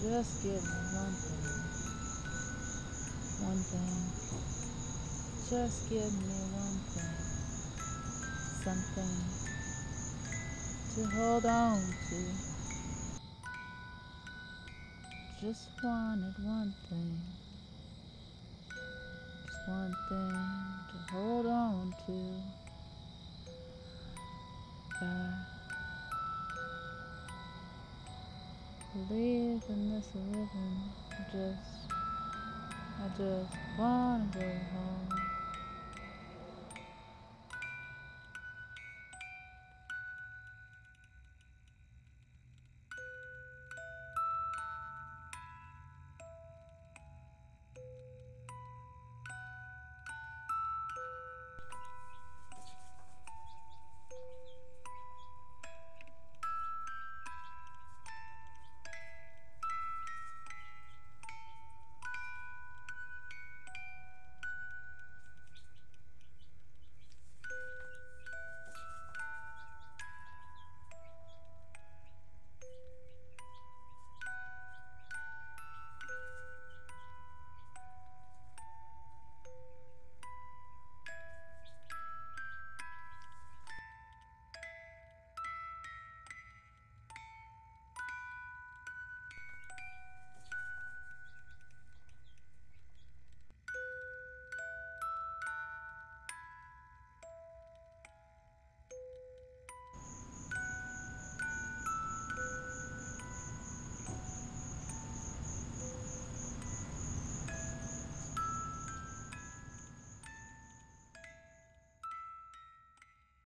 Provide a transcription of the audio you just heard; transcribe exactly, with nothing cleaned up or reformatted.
Just give me one thing, one thing. Just give me one thing, something to hold on to. Just wanted one thing, just one thing to hold on to. I believe in this living, just, I just wanna go home.